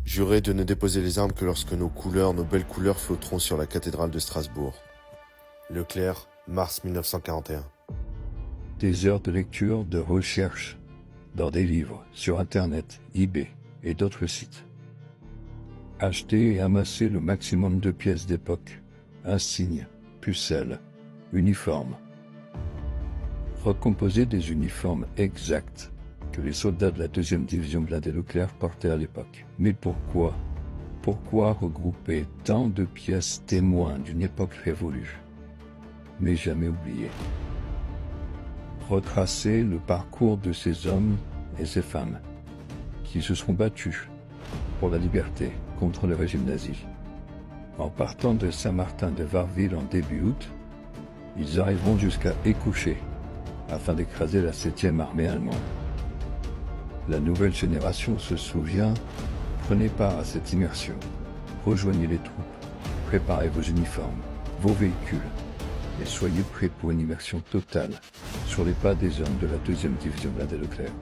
Jurez de ne déposer les armes que lorsque nos couleurs, nos belles couleurs flotteront sur la cathédrale de Strasbourg. Leclerc, mars 1941. Des heures de lecture, de recherche, dans des livres, sur Internet, eBay et d'autres sites. Acheter et amasser le maximum de pièces d'époque, insignes, pucelles, uniformes. Recomposer des uniformes exacts que les soldats de la 2e division blindée Leclerc portaient à l'époque. Mais pourquoi? Pourquoi regrouper tant de pièces témoins d'une époque révolue, mais jamais oubliée? Retracer le parcours de ces hommes et ces femmes qui se sont battus pour la liberté contre le régime nazi. En partant de Saint-Martin de Varreville en début août, ils arriveront jusqu'à Écouché afin d'écraser la 7e armée allemande. La nouvelle génération se souvient, prenez part à cette immersion, rejoignez les troupes, préparez vos uniformes, vos véhicules, et soyez prêts pour une immersion totale sur les pas des hommes de la 2e division blindée Leclerc.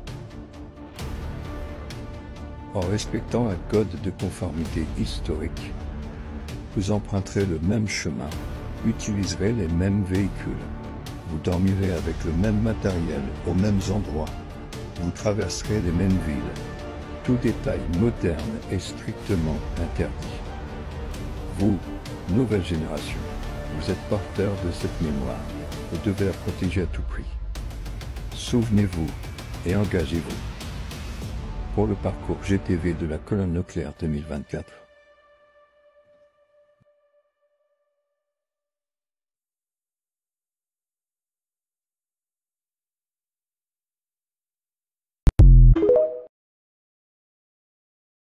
En respectant un code de conformité historique, vous emprunterez le même chemin, utiliserez les mêmes véhicules, vous dormirez avec le même matériel aux mêmes endroits, vous traverserez les mêmes villes. Tout détail moderne est strictement interdit. Vous, nouvelle génération, vous êtes porteur de cette mémoire et devez la protéger à tout prix. Souvenez-vous et engagez-vous pour le parcours GTV de la colonne Leclerc 2024.